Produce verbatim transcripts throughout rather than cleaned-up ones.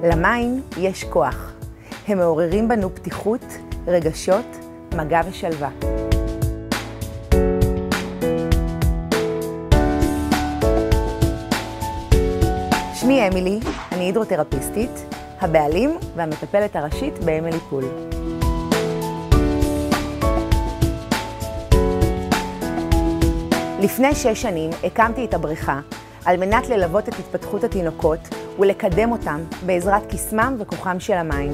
למים יש כוח. הם מעוררים בנו פתיחות, רגשות, מגע ושלווה. שמי אמילי, אני הידרותרפיסטית, הבעלים והמטפלת הראשית באמילי פול. לפני שש שנים הקמתי את הבריכה על מנת ללוות את התפתחות התינוקות ולקדם אותם בעזרת קסמם וכוחם של המים.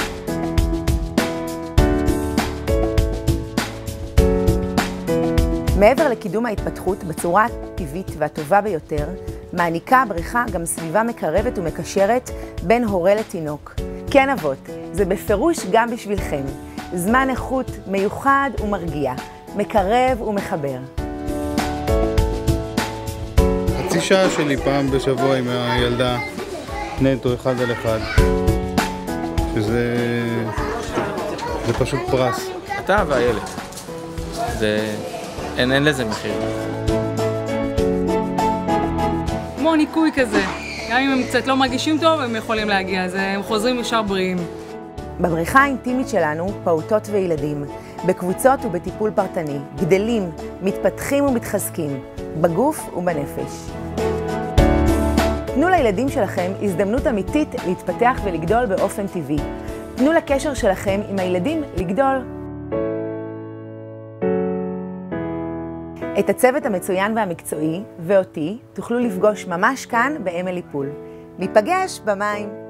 מעבר לקידום ההתפתחות בצורה הטבעית והטובה ביותר, מעניקה הבריכה גם סביבה מקרבת ומקשרת בין הורה לתינוק. כן אבות, זה בפירוש גם בשבילכם. זמן איכות מיוחד ומרגיע, מקרב ומחבר. חצי שעה שלי פעם בשבוע עם הילדה נטו אחד על אחד, שזה זה פשוט פרס. אתה והילד, זה... אין, אין לזה מחיר. כמו ניקוי כזה, גם אם הם קצת לא מרגישים טוב, הם יכולים להגיע, אז הם חוזרים ישר בריאים. בבריכה האינטימית שלנו, פעוטות וילדים, בקבוצות ובטיפול פרטני, גדלים, מתפתחים ומתחזקים, בגוף ובנפש. תנו לילדים שלכם הזדמנות אמיתית להתפתח ולגדול באופן טבעי. תנו לקשר שלכם עם הילדים לגדול. את הצוות המצוין והמקצועי ואותי תוכלו לפגוש ממש כאן באמילי פול. ניפגש במים.